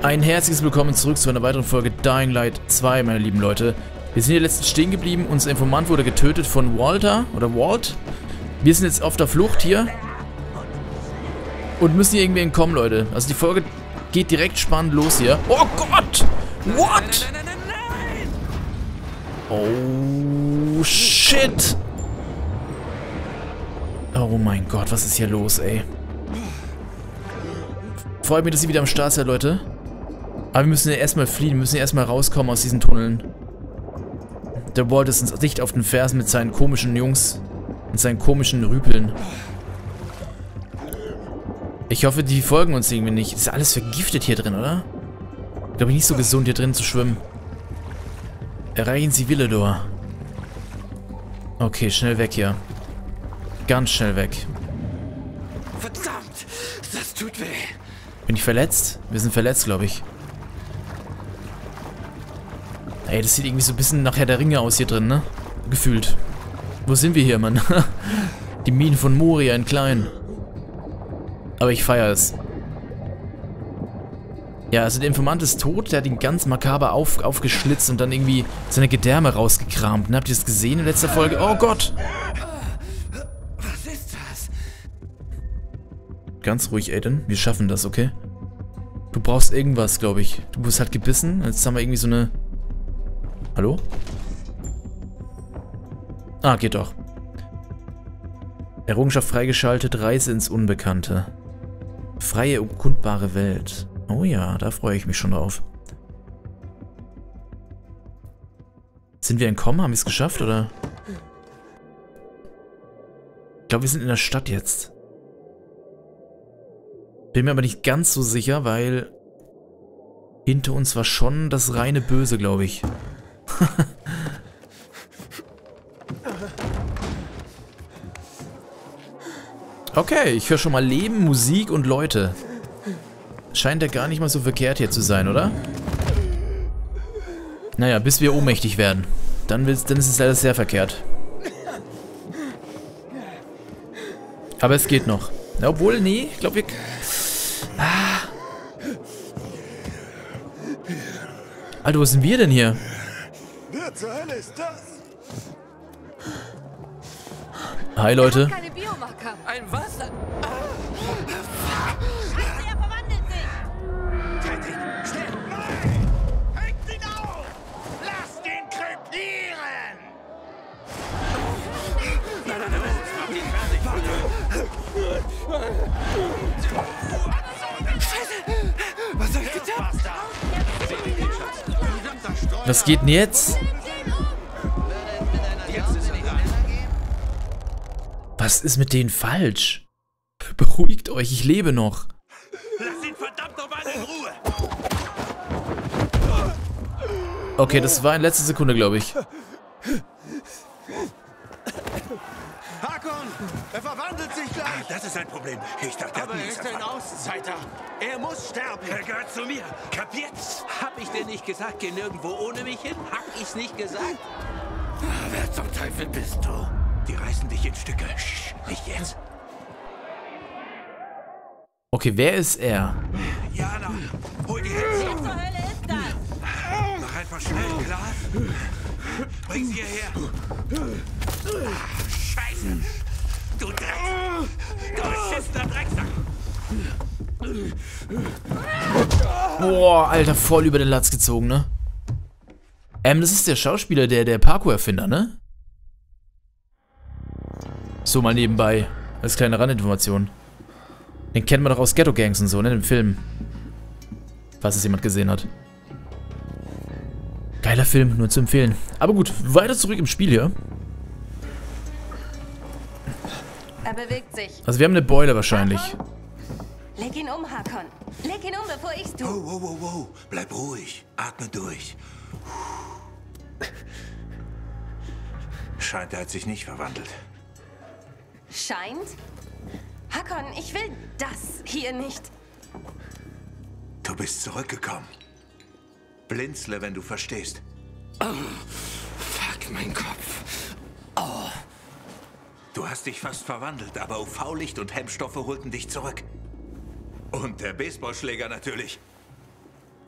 Ein herzliches Willkommen zurück zu einer weiteren Folge Dying Light 2, meine lieben Leute. Wir sind hier letztens stehen geblieben, unser Informant wurde getötet von Walter, oder Walt. Wir sind jetzt auf der Flucht hier und müssen hier irgendwie entkommen, Leute. Also die Folge geht direkt spannend los hier. Oh Gott! What? Oh, shit! Oh mein Gott, was ist hier los, ey? Freut mich, dass ihr wieder am Start seid, Leute. Aber wir müssen ja erstmal fliehen, wir müssen ja erstmal rauskommen aus diesen Tunneln. Der Walt ist uns dicht auf den Fersen mit seinen komischen Jungs, mit seinen komischen Rüpeln. Ich hoffe, die folgen uns irgendwie nicht. Ist alles vergiftet hier drin, oder? Glaube ich, nicht so gesund, hier drin zu schwimmen. Erreichen Sie Villedor. Okay, schnell weg hier. Ganz schnell weg. Verdammt, das tut weh. Bin ich verletzt? Wir sind verletzt, glaube ich. Ey, das sieht irgendwie so ein bisschen nach Herr der Ringe aus hier drin, ne? Gefühlt. Wo sind wir hier, Mann? Die Minen von Moria in klein. Aber ich feiere es. Ja, also der Informant ist tot, der hat ihn ganz makaber aufgeschlitzt und dann irgendwie seine Gedärme rausgekramt. Ne? Habt ihr das gesehen in letzter Folge? Oh Gott! Was ist das? Ganz ruhig, Aiden. Wir schaffen das, okay? Du brauchst irgendwas, glaube ich. Du bist halt gebissen. Jetzt haben wir irgendwie so eine... Hallo? Ah, geht doch. Errungenschaft freigeschaltet, Reise ins Unbekannte. Freie, erkundbare Welt. Oh ja, da freue ich mich schon drauf. Sind wir entkommen? Haben wir es geschafft, oder? Ich glaube, wir sind in der Stadt jetzt. Bin mir aber nicht ganz so sicher, weil hinter uns war schon das reine Böse, glaube ich. Okay, ich höre schon mal Leben, Musik und Leute. Scheint ja gar nicht mal so verkehrt hier zu sein, oder? Naja, bis wir ohnmächtig werden. Dann ist es leider sehr verkehrt. Aber es geht noch. Obwohl, nee, ich glaube wir... Alter, wo sind wir denn hier? Wer zur Hölle ist das? Hi, Leute. Keine Biomarker. Ein Wasser. Scheiße, er verwandelt sich. Halt ihn! Schnell! Nein! Hängt ihn auf! Lasst ihn krepieren! Nein, nein, nein, mach ihn fertig! Scheiße! Was hab ich getan? Was geht denn jetzt? Was ist mit denen falsch? Beruhigt euch, ich lebe noch. Lass ihn verdammt nochmal in Ruhe! Okay, das war in letzter Sekunde, glaube ich. Hakon! Er verwandelt sich gleich! Das ist ein Problem. Ich dachte, aber er ist ein Außenseiter. Er muss sterben. Er gehört zu mir. Kapiert's? Hab ich dir nicht gesagt, geh nirgendwo ohne mich hin? Hab ich's nicht gesagt? Wer zum Teufel bist du? Die reißen dich in Stücke. Sch, nicht jetzt. Okay, wer ist er? Jana, hol die Hände. Was zur Hölle ist das? Mach einfach schnell, klar? Bring sie hierher. Scheiße. Du Dreck. Du beschissener Drecksack. Boah, Alter, voll über den Latz gezogen, ne? Das ist der Schauspieler, der Parkour-Erfinder, ne? So mal nebenbei, als kleine Randinformation. Den kennt man doch aus Ghetto Gangs und so, ne, im Film. Falls es jemand gesehen hat. Geiler Film, nur zu empfehlen. Aber gut, weiter zurück im Spiel hier. Er bewegt sich. Also wir haben eine Beule wahrscheinlich. Leg ihn um, Hakon. Leg ihn um, bevor ich's tue. Wow, wow, wow, wow. Bleib ruhig. Atme durch. Scheint, er hat sich nicht verwandelt. Scheint? Hakon, ich will das hier nicht. Du bist zurückgekommen. Blinzle, wenn du verstehst. Fuck, mein Kopf. Du hast dich fast verwandelt, aber UV-Licht und Hemmstoffe holten dich zurück. Und der Baseballschläger natürlich.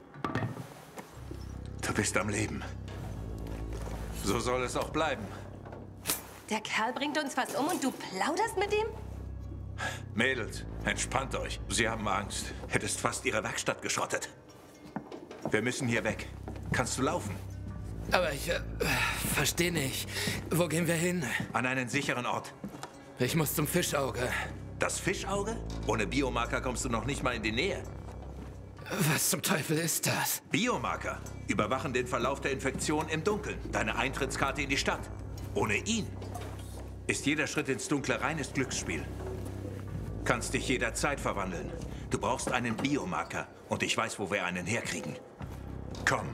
Du bist am Leben. So soll es auch bleiben. Der Kerl bringt uns fast um und du plauderst mit ihm? Mädels, entspannt euch. Sie haben Angst. Hättest fast ihre Werkstatt geschrottet. Wir müssen hier weg. Kannst du laufen? Aber ich verstehe nicht. Wo gehen wir hin? An einen sicheren Ort. Ich muss zum Fischauge. Das Fischauge? Ohne Biomarker kommst du noch nicht mal in die Nähe. Was zum Teufel ist das? Biomarker überwachen den Verlauf der Infektion im Dunkeln. Deine Eintrittskarte in die Stadt. Ohne ihn ist jeder Schritt ins Dunkle reines Glücksspiel. Kannst dich jederzeit verwandeln. Du brauchst einen Biomarker und ich weiß, wo wir einen herkriegen. Komm.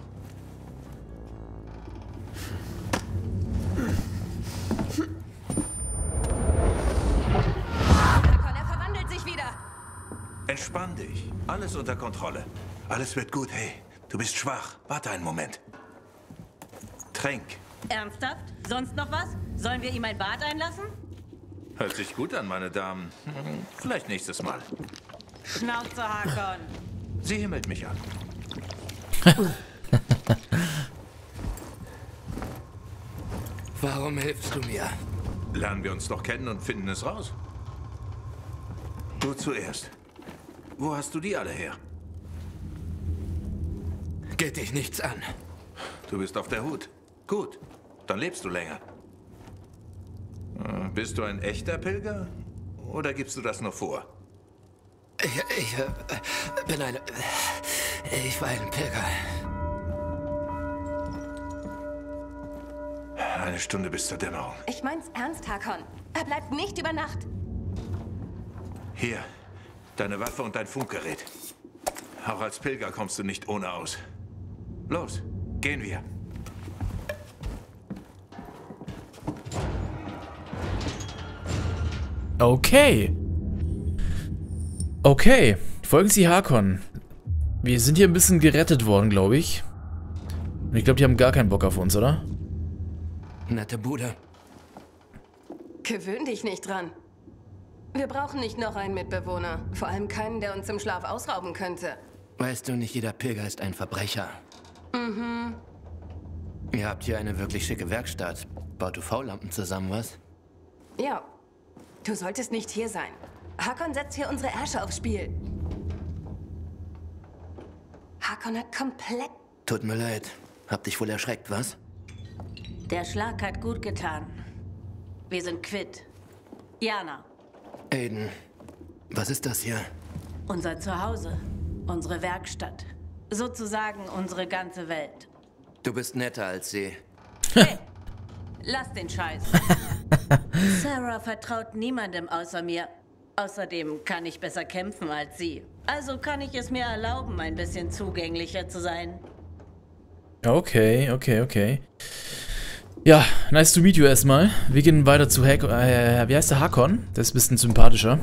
Hakon, er verwandelt sich wieder. Entspann dich. Alles unter Kontrolle. Alles wird gut. Hey, du bist schwach. Warte einen Moment. Tränk. Ernsthaft? Sonst noch was? Sollen wir ihm ein Bad einlassen? Hört sich gut an, meine Damen. Vielleicht nächstes Mal. Schnauze, Hakon. Sie himmelt mich an. Warum hilfst du mir? Lernen wir uns doch kennen und finden es raus. Du zuerst. Wo hast du die alle her? Geht dich nichts an. Du bist auf der Hut. Gut, dann lebst du länger. Bist du ein echter Pilger? Oder gibst du das nur vor? Ich bin ein... Ich war ein Pilger. Eine Stunde bis zur Dämmerung. Ich mein's ernst, Hakon. Er bleibt nicht über Nacht. Hier, deine Waffe und dein Funkgerät. Auch als Pilger kommst du nicht ohne aus. Los, gehen wir. Okay. Okay. Folgen Sie Hakon. Wir sind hier ein bisschen gerettet worden, glaube ich. Und ich glaube, die haben gar keinen Bock auf uns, oder? Nette Bude. Gewöhn dich nicht dran. Wir brauchen nicht noch einen Mitbewohner. Vor allem keinen, der uns im Schlaf ausrauben könnte. Weißt du, nicht jeder Pilger ist ein Verbrecher. Mhm. Ihr habt hier eine wirklich schicke Werkstatt. Baut UV-Lampen zusammen, was? Ja. Du solltest nicht hier sein. Hakon setzt hier unsere Ärsche aufs Spiel. Hakon hat komplett... Tut mir leid. Hab dich wohl erschreckt, was? Der Schlag hat gut getan. Wir sind quitt. Jana, Aiden, was ist das hier? unser Zuhause, unsere Werkstatt. Sozusagen unsere ganze Welt. Du bist netter als sie. Hey, lass den Scheiß. Sarah vertraut niemandem außer mir. Außerdem kann ich besser kämpfen als sie. Also kann ich es mir erlauben, ein bisschen zugänglicher zu sein. Okay, okay, okay. Ja, nice to meet you erstmal. Wir gehen weiter zu wie heißt der? Hakon? Der ist ein bisschen sympathischer.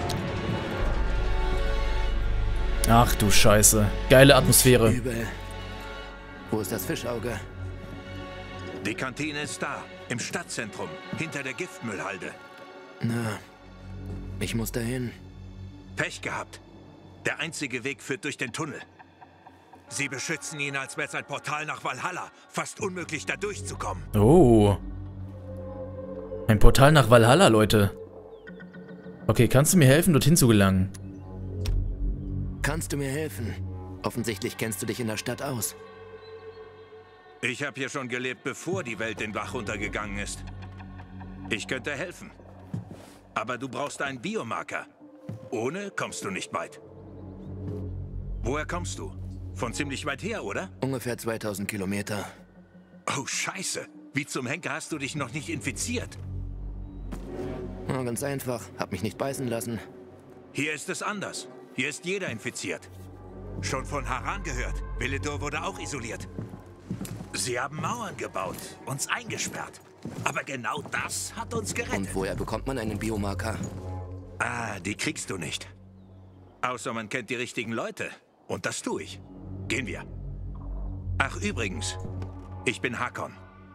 Ach du Scheiße. Geile Atmosphäre. Übel. Wo ist das Fischauge? Die Kantine ist da, im Stadtzentrum, hinter der Giftmüllhalde. Na, ich muss dahin. Pech gehabt. Der einzige Weg führt durch den Tunnel. Sie beschützen ihn, als wäre es ein Portal nach Valhalla. Fast unmöglich, da durchzukommen. Oh. Ein Portal nach Valhalla, Leute. Okay, kannst du mir helfen, dorthin zu gelangen? Kannst du mir helfen? Offensichtlich kennst du dich in der Stadt aus. Ich habe hier schon gelebt, bevor die Welt den Bach runtergegangen ist. Ich könnte helfen. Aber du brauchst einen Biomarker. Ohne kommst du nicht weit. Woher kommst du? Von ziemlich weit her, oder? Ungefähr 2000 Kilometer. Oh, Scheiße. Wie zum Henker hast du dich noch nicht infiziert? Na, ganz einfach. Hab mich nicht beißen lassen. Hier ist es anders. Hier ist jeder infiziert. Schon von Haran gehört. Veledor wurde auch isoliert. Sie haben Mauern gebaut, uns eingesperrt. Aber genau das hat uns gerettet. Und woher bekommt man einen Biomarker? Ah, die kriegst du nicht. Außer man kennt die richtigen Leute. Und das tue ich. Gehen wir. Ach, übrigens. Ich bin Hakon.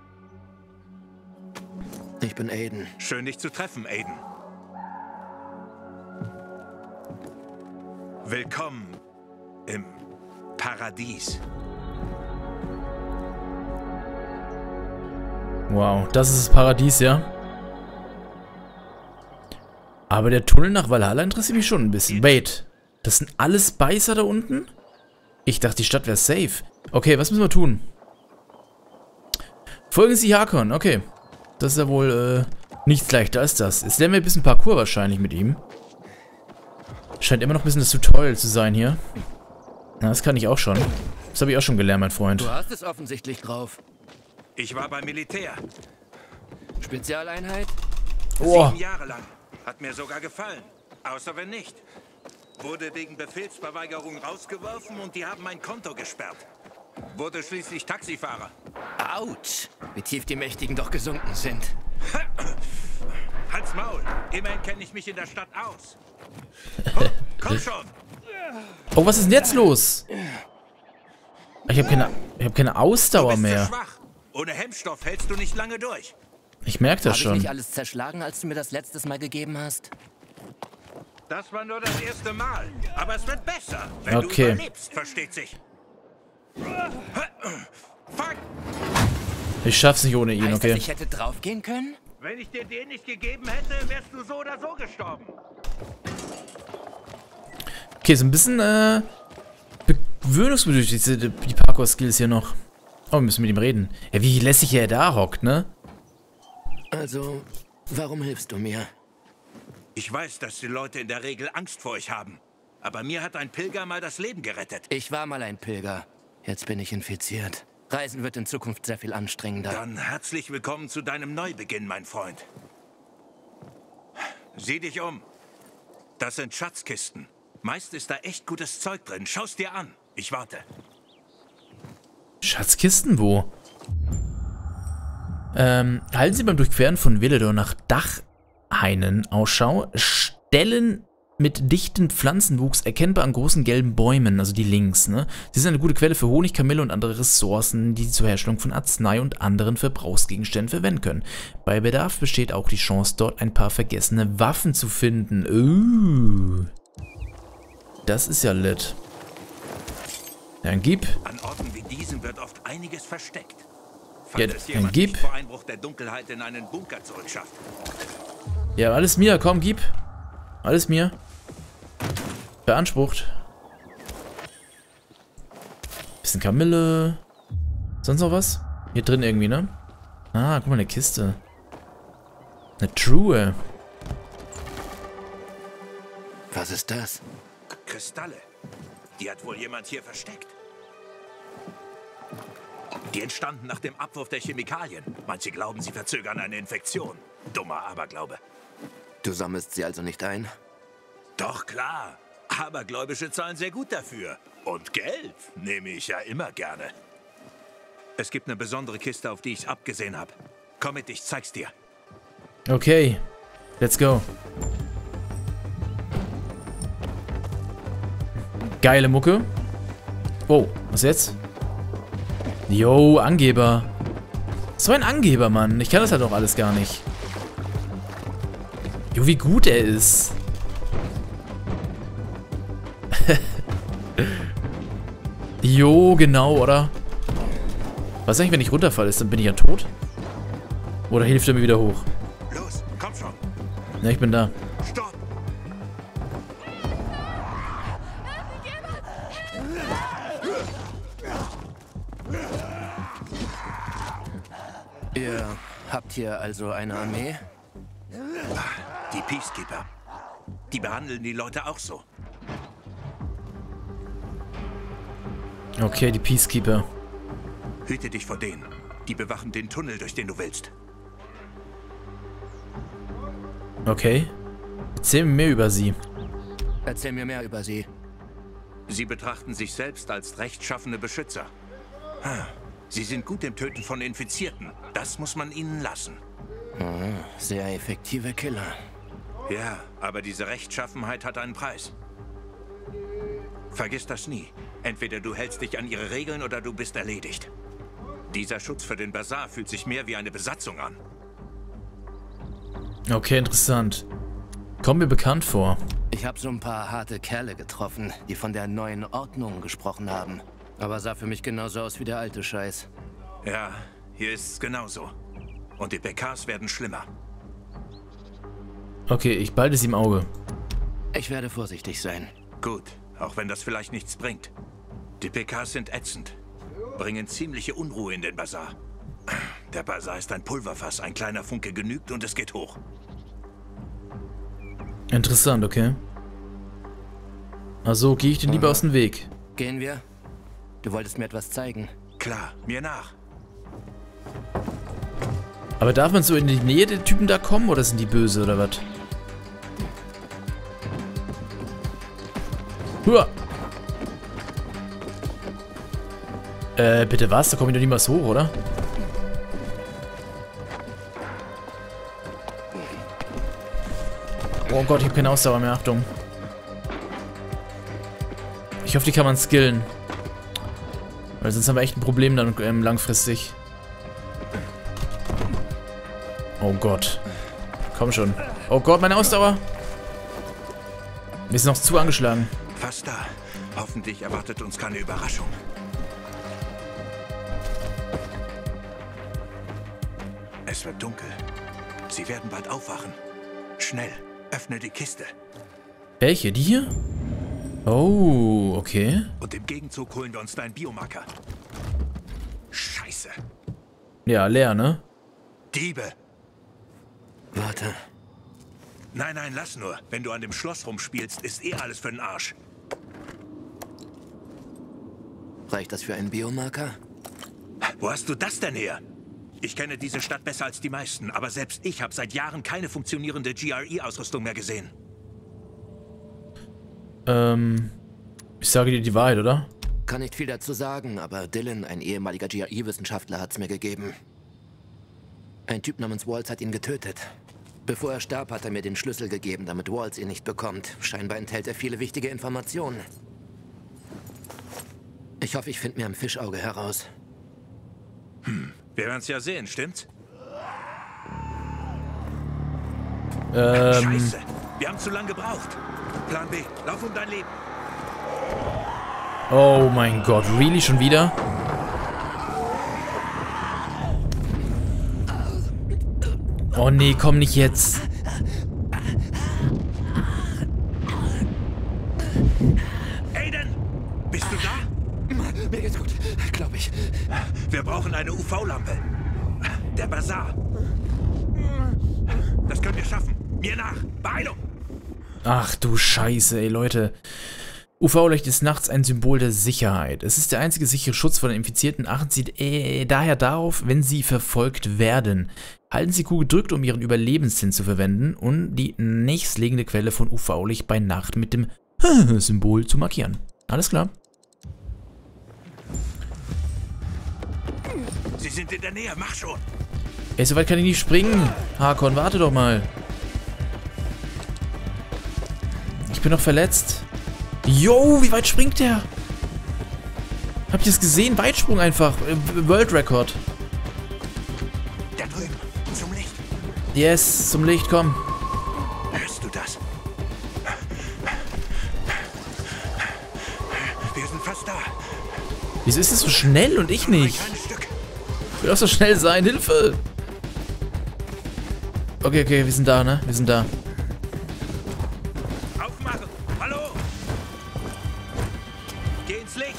Ich bin Aiden. Schön, dich zu treffen, Aiden. Willkommen im Paradies. Wow, das ist das Paradies, ja? Aber der Tunnel nach Valhalla interessiert mich schon ein bisschen. Wait, das sind alles Beißer da unten? Ich dachte, die Stadt wäre safe. Okay, was müssen wir tun? Folgen Sie Hakon, okay. Das ist ja wohl nichts leichter als das. Jetzt lernen wir ein bisschen Parkour wahrscheinlich mit ihm. Scheint immer noch ein bisschen das Tutorial zu sein hier. Na, das kann ich auch schon. Das habe ich auch schon gelernt, mein Freund. Du hast es offensichtlich drauf. Ich war beim Militär. Spezialeinheit? 7 Jahre lang. Hat mir sogar gefallen. Außer wenn nicht. Wurde wegen Befehlsverweigerung rausgeworfen und die haben mein Konto gesperrt. Wurde schließlich Taxifahrer. Autsch! Wie tief die Mächtigen doch gesunken sind. Halt's Maul. Immerhin kenne ich mich in der Stadt aus. Oh, komm schon. Oh, was ist denn jetzt los? Ich hab keine Ausdauer Du bist mehr. zu schwach. Ohne Hemmstoff hältst du nicht lange durch. Ich merke das Habe ich schon. nicht alles zerschlagen, als du mir das letztes Mal gegeben hast? Das war nur das erste Mal. Aber es wird besser, wenn Okay. du überlebst, versteht sich. Fuck! Ich schaff's nicht ohne ihn, Heißt okay. das, ich hätte draufgehen können? Wenn ich dir den nicht gegeben hätte, wärst du so oder so gestorben. Okay, so ein bisschen, gewöhnungsbedürftig die Parkour-Skills hier noch. Oh, wir müssen mit ihm reden. Ja, wie lässig er da hockt, ne? Also, warum hilfst du mir? Ich weiß, dass die Leute in der Regel Angst vor euch haben. Aber mir hat ein Pilger mal das Leben gerettet. Ich war mal ein Pilger. Jetzt bin ich infiziert. Reisen wird in Zukunft sehr viel anstrengender. Dann herzlich willkommen zu deinem Neubeginn, mein Freund. Sieh dich um. Das sind Schatzkisten. Meist ist da echt gutes Zeug drin. Schau's dir an. Ich warte. Schatzkisten, wo? Halten Sie beim Durchqueren von Villedor nach Dachhainen Ausschau. Stellen mit dichten Pflanzenwuchs erkennbar an großen gelben Bäumen, also die links, ne? Sie sind eine gute Quelle für Honig, Kamille und andere Ressourcen, die Sie zur Herstellung von Arznei und anderen Verbrauchsgegenständen verwenden können. Bei Bedarf besteht auch die Chance, dort ein paar vergessene Waffen zu finden. Das ist ja lit. Dann gib. An Orten wie diesen wird oft einiges versteckt. Ja, Falls es dann jemand gib. nicht vor Einbruch der Dunkelheit in einen Bunker zurückschafft. Ja, alles mir, komm, gib. Alles mir. Beansprucht. Bisschen Kamille. Sonst noch was? Hier drin irgendwie, ne? Ah, guck mal, eine Kiste. Eine Truhe. Was ist das? Kristalle. Die hat wohl jemand hier versteckt. Die entstanden nach dem Abwurf der Chemikalien. Manche glauben, sie verzögern eine Infektion. Dummer Aberglaube. Du sammelst sie also nicht ein? Doch klar. Abergläubische zahlen sehr gut dafür. Und Geld nehme ich ja immer gerne. Es gibt eine besondere Kiste, auf die ich abgesehen habe. Komm mit, ich zeig's dir. Okay. Let's go. Geile Mucke. Oh, was jetzt? Yo, Angeber. So ein Angeber, Mann. Ich kann das halt auch alles gar nicht. Jo, wie gut er ist. Jo, genau, oder? Was eigentlich, wenn ich runterfalle, dann bin ich ja tot? Oder hilft er mir wieder hoch? Los, komm schon. Ja, ich bin da. Stopp. Ihr habt hier also eine Armee? Die Peacekeeper. Die behandeln die Leute auch so. Okay, die Peacekeeper. Hüte dich vor denen. Die bewachen den Tunnel, durch den du willst. Okay. Erzähl mir mehr über sie. Erzähl mir mehr über sie. Sie betrachten sich selbst als rechtschaffene Beschützer. Sie sind gut im Töten von Infizierten. Das muss man ihnen lassen. Sehr effektive Killer. Ja, aber diese Rechtschaffenheit hat einen Preis. Vergiss das nie. Entweder du hältst dich an ihre Regeln oder du bist erledigt. Dieser Schutz für den Bazar fühlt sich mehr wie eine Besatzung an. Okay, interessant. Kommt mir bekannt vor. Ich habe so ein paar harte Kerle getroffen, die von der neuen Ordnung gesprochen haben. Aber sah für mich genauso aus wie der alte Scheiß. Ja, hier ist es genauso. und die PKs werden schlimmer. Okay, ich behalte sie im Auge. Ich werde vorsichtig sein. Gut, auch wenn das vielleicht nichts bringt. Die PKs sind ätzend. Bringen ziemliche Unruhe in den Basar. Der Basar ist ein Pulverfass. Ein kleiner Funke genügt und es geht hoch. Interessant, okay. Also gehe ich dir lieber aus dem Weg. Gehen wir? Du wolltest mir etwas zeigen. Klar, mir nach. Aber darf man so in die Nähe der Typen da kommen oder sind die böse oder was? Hua! Bitte was? Da komme ich doch niemals hoch, oder? Oh Gott, ich habe keine Ausdauer mehr. Achtung. Ich hoffe, die kann man skillen. Weil sonst haben wir echt ein Problem dann langfristig. Oh Gott. Komm schon. Oh Gott, meine Ausdauer. Wir sind noch zu angeschlagen. Fast da. Hoffentlich erwartet uns keine Überraschung. Es wird dunkel. Sie werden bald aufwachen. Schnell, öffne die Kiste. Welche? Die hier? Oh, okay. Und im Gegenzug holen wir uns deinen Biomarker. Scheiße. Ja, leer, ne? Diebe. Warte. Nein, nein, lass nur. Wenn du an dem Schloss rumspielst, ist eh alles für den Arsch. Reicht das für einen Biomarker? Wo hast du das denn her? Ich kenne diese Stadt besser als die meisten, aber selbst ich habe seit Jahren keine funktionierende GRE-Ausrüstung mehr gesehen. Ich sage dir die Wahrheit, oder? Kann nicht viel dazu sagen, aber Dylan, ein ehemaliger GRE-Wissenschaftler, hat's mir gegeben. Ein Typ namens Waltz hat ihn getötet. Bevor er starb, hat er mir den Schlüssel gegeben, damit Waltz ihn nicht bekommt. Scheinbar enthält er viele wichtige Informationen. Ich hoffe, ich finde mir am Fischauge heraus. Wir werden es ja sehen, stimmt's? Ähm, Scheiße, wir haben zu lange gebraucht. Plan B, lauf um dein Leben. oh mein Gott, really schon wieder? Oh nee, komm nicht jetzt. Aiden, bist du da? Mir geht's gut, glaube ich. Wir brauchen eine UV-Lampe. Der Basar. Das können wir schaffen. Mir nach. Beeilung. Ach du Scheiße, ey Leute. UV-Licht ist nachts ein Symbol der Sicherheit. Es ist der einzige sichere Schutz vor den Infizierten. Achten Sie daher darauf, wenn Sie verfolgt werden. Halten Sie Q gedrückt, um Ihren Überlebenssinn zu verwenden und die nächstliegende Quelle von UV-Licht bei Nacht mit dem Symbol zu markieren. Alles klar. Sie sind in der Nähe. Mach schon. Ey, so weit kann ich nicht springen. Hakon, warte doch mal. Ich bin noch verletzt. Yo, wie weit springt der? Habt ihr das gesehen? Weitsprung einfach. World Record. Da drüben. Zum Licht. Yes, zum Licht, komm. Hörst du das? Wir sind fast da. Wieso ist es so schnell und ich Nur ein nicht? kleines Stück. Ich will auch so schnell sein. Hilfe! Okay, okay, wir sind da, ne? Wir sind da. Aufmachen. Hallo. Geh ins Licht.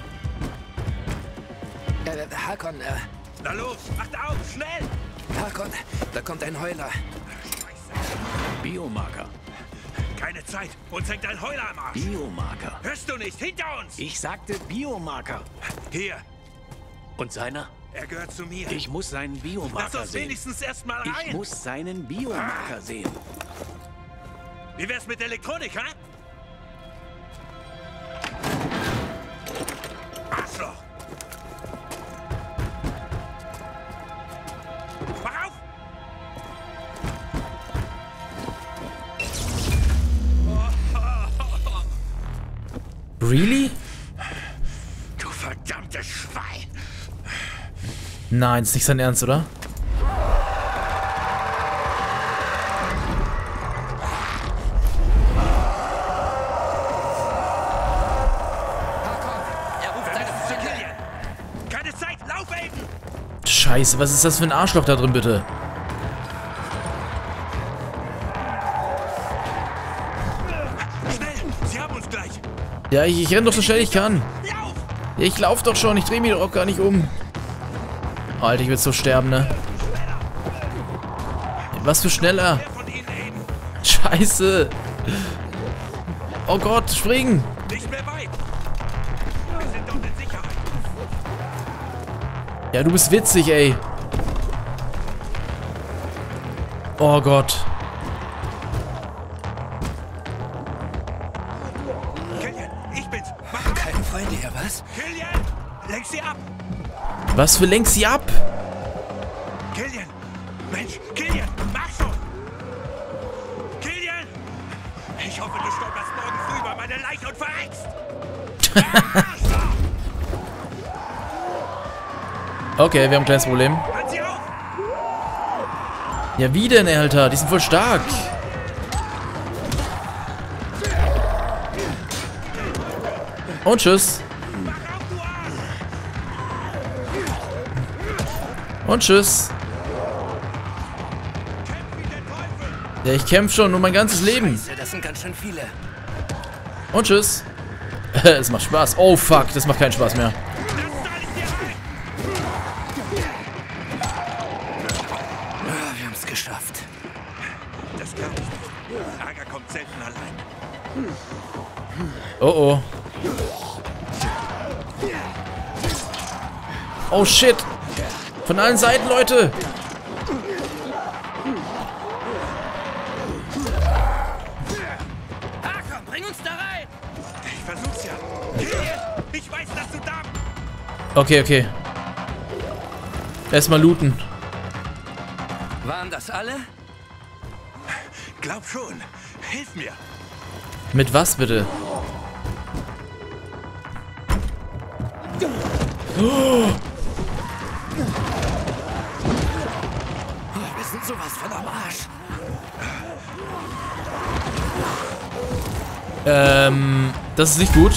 Hakon, Na los. Macht auf. Schnell. Hakon, da kommt ein Heuler. Biomarker. Keine Zeit. Uns hängt ein Heuler am Arsch. Biomarker. Hörst du nicht? Hinter uns. Ich sagte Biomarker. Hier. Und seiner? Er gehört zu mir. Ich muss seinen Lass Biomarker uns sehen. wenigstens erstmal Ich rein. muss seinen Biomarker sehen. Wie wär's mit Elektronik, hä? Arschloch! Mach auf! Really? Du verdammtes Schwein! Nein, ist nicht sein Ernst, oder? Er ruft seine Freunde. Killian! Keine Zeit! Lauf, Aiden! Scheiße, was ist das für ein Arschloch da drin, bitte? Ja, ich renn doch so schnell ich kann. Ja, ich lauf doch schon. Ich drehe mich doch auch gar nicht um. Alter, ich will so sterben, ne? Was für schneller. Scheiße. Oh Gott, springen. Nicht mehr weit. Wir sind dort in Sicherheit. Ja, du bist witzig, ey. Oh Gott. Killian, ich bin's. Mach Keine Freunde hier, was? Killian, lenk sie ab. Was für lenk sie ab? Killian, Mensch, Killian, mach schon. Killian, ich hoffe, du stolperst morgen früh über meine Leiche und verreckst. Okay, wir haben ein kleines Problem. Halt sie auf. Ja, wie denn, Alter? Die sind voll stark. Und tschüss. Mach auf, du Arsch. Und tschüss. Kämpf wie der Teufel. Ja, ich kämpfe schon um mein ganzes Leben. Scheiße, das sind ganz schön viele. Und tschüss. Es macht Spaß. Oh, fuck. Das macht keinen Spaß mehr. Das zahl ich dir ein. Ah, wir haben es geschafft. Das glaube ich nicht. Ärger kommt selten allein. Oh, oh. Oh, shit. Von allen Seiten, Leute. Ah, komm, bring uns da rein! Ich versuch's ja. Killian, ich weiß, dass du da bist. Okay, okay. Erstmal looten. Waren das alle? Glaub schon. Hilf mir. Mit was bitte? Oh, wir sind sowas von am Arsch. Das ist nicht gut.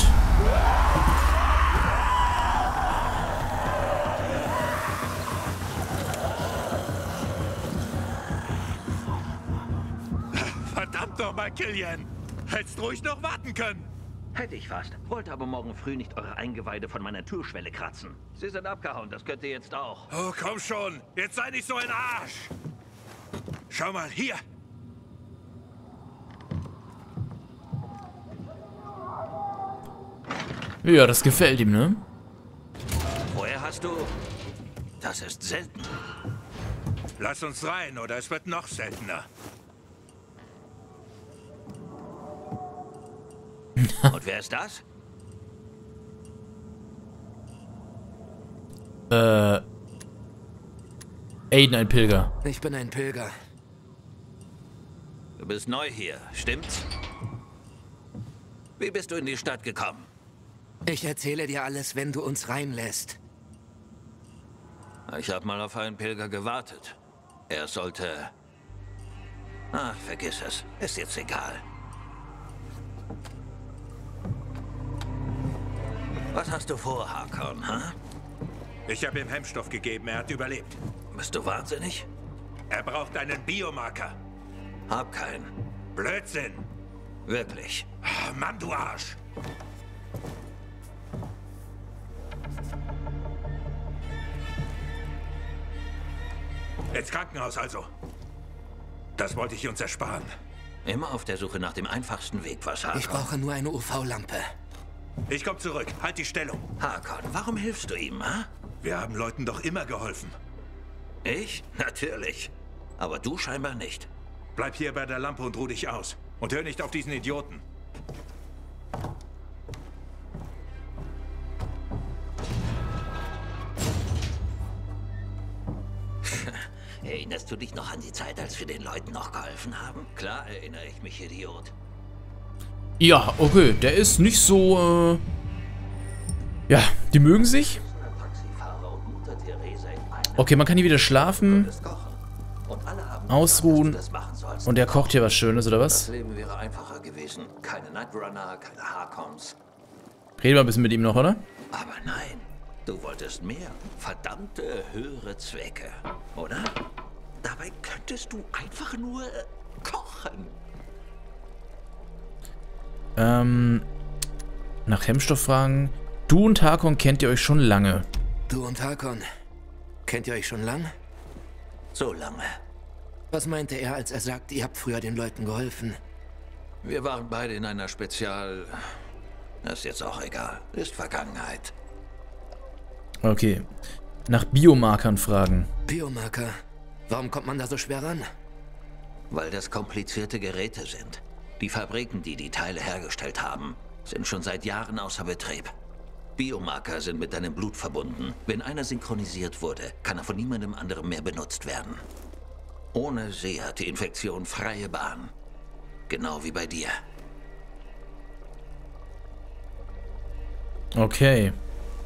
Verdammt nochmal, Killian. Hättest ruhig noch warten können. Hätte ich fast. Wollte aber morgen früh nicht eure Eingeweide von meiner Türschwelle kratzen. Sie sind abgehauen, das könnt ihr jetzt auch. Oh, komm schon. Jetzt sei nicht so ein Arsch. Schau mal, hier. Ja, das gefällt ihm, ne? Woher hast du... Das ist selten. Lass uns rein, oder es wird noch seltener. Und wer ist das? Aiden, ein Pilger. Ich bin ein Pilger. Du bist neu hier, stimmt's? Wie bist du in die Stadt gekommen? Ich erzähle dir alles, wenn du uns reinlässt. Ich habe mal auf einen Pilger gewartet. Er sollte... Ach, vergiss es. Ist jetzt egal. Was hast du vor, Hakon, ha? Ich habe ihm Hemmstoff gegeben, er hat überlebt. Bist du wahnsinnig? Er braucht einen Biomarker. Hab keinen. Blödsinn. Wirklich. Ah, Mann, du Arsch. Ins Krankenhaus also. Das wollte ich uns ersparen. Immer auf der Suche nach dem einfachsten Weg, was, Hakon? Ich brauche nur eine UV-Lampe. Ich komme zurück. Halt die Stellung. Hakon, warum hilfst du ihm, ha? Wir haben Leuten doch immer geholfen. Ich? Natürlich. Aber du scheinbar nicht. Bleib hier bei der Lampe und ruh dich aus. Und hör nicht auf diesen Idioten. Erinnerst du dich noch an die Zeit, als wir den Leuten noch geholfen haben? Klar erinnere ich mich, Idiot. Ja, okay. Der ist nicht so, ja, die mögen sich. Taxifahrer und Mutter Theresa in einem Okay, man kann hier wieder schlafen, kochen. Und alle haben ausruhen. das machen sollst. Und der kocht hier was Schönes, oder Das was? Leben wäre einfacher gewesen. Keine Nightrunner, keine Harkons. Reden wir ein bisschen mit ihm noch, oder? Aber nein, du wolltest mehr. Verdammte höhere Zwecke, oder? Dabei könntest du einfach nur kochen. Nach Hemmstoff fragen. Du und Hakon kennt ihr euch schon lange. Du und Hakon, kennt ihr euch schon lang? So lange. Was meinte er, als er sagte, ihr habt früher den Leuten geholfen? Wir waren beide in einer Spezial... Das ist jetzt auch egal. Ist Vergangenheit. Okay. Nach Biomarkern fragen. Biomarker? Warum kommt man da so schwer ran? Weil das komplizierte Geräte sind. Die Fabriken, die die Teile hergestellt haben, sind schon seit Jahren außer Betrieb. Biomarker sind mit deinem Blut verbunden. Wenn einer synchronisiert wurde, kann er von niemandem anderem mehr benutzt werden. Ohne sie hat die Infektion freie Bahn. Genau wie bei dir. Okay.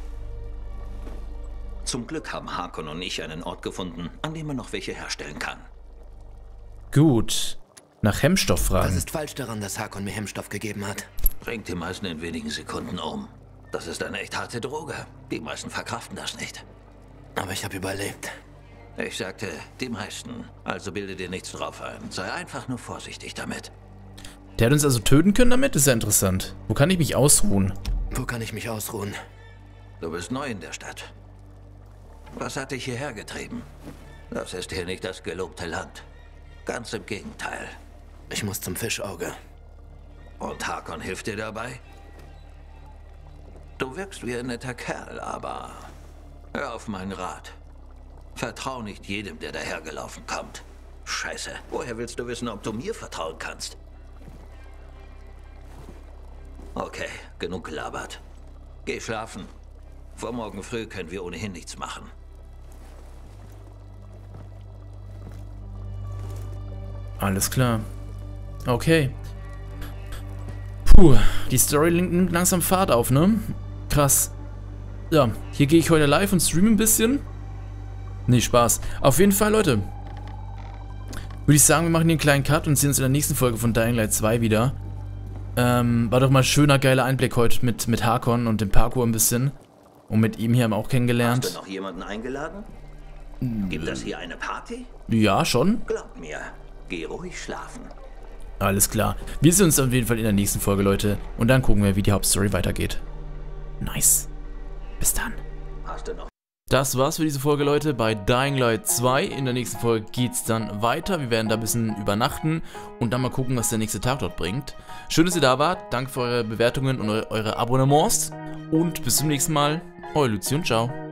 Zum Glück haben Hakon und ich einen Ort gefunden, an dem man noch welche herstellen kann. Gut. Nach Hemmstoff fragen. Was ist falsch daran, dass Hakon mir Hemmstoff gegeben hat? Bringt die meisten in wenigen Sekunden um. Das ist eine echt harte Droge. Die meisten verkraften das nicht. Aber ich habe überlebt. Ich sagte, die meisten. Also bilde dir nichts drauf ein. Sei einfach nur vorsichtig damit. Der hat uns also töten können damit? Ist ja interessant. Wo kann ich mich ausruhen? Wo kann ich mich ausruhen? Du bist neu in der Stadt. Was hat dich hierher getrieben? Das ist hier nicht das gelobte Land. Ganz im Gegenteil. Ich muss zum Fischauge. Und Hakon hilft dir dabei? Du wirkst wie ein netter Kerl, aber hör auf meinen Rat. Vertrau nicht jedem, der dahergelaufen kommt. Scheiße, woher willst du wissen, ob du mir vertrauen kannst? Okay, genug gelabert. Geh schlafen. Vor morgen früh können wir ohnehin nichts machen. Alles klar. Okay. Puh, die Story nimmt langsam Fahrt auf, ne? Krass. Ja, hier gehe ich heute live und streame ein bisschen. Nee, Spaß. Auf jeden Fall, Leute. Würde ich sagen, wir machen hier einen kleinen Cut und sehen uns in der nächsten Folge von Dying Light 2 wieder. War doch mal ein schöner, geiler Einblick heute mit Hakon und dem Parkour ein bisschen. Und mit ihm hier haben wir auch kennengelernt. Hast du noch jemanden eingeladen? Gibt das hier eine Party? Ja, schon. Glaub mir, geh ruhig schlafen. Alles klar. Wir sehen uns auf jeden Fall in der nächsten Folge, Leute. Und dann gucken wir, wie die Hauptstory weitergeht. Nice. Bis dann. Hast du noch? Das war's für diese Folge, Leute, bei Dying Light 2. In der nächsten Folge geht's dann weiter. Wir werden da ein bisschen übernachten und dann mal gucken, was der nächste Tag dort bringt. Schön, dass ihr da wart. Danke für eure Bewertungen und eure Abonnements. Und bis zum nächsten Mal. Euer Luzi und ciao.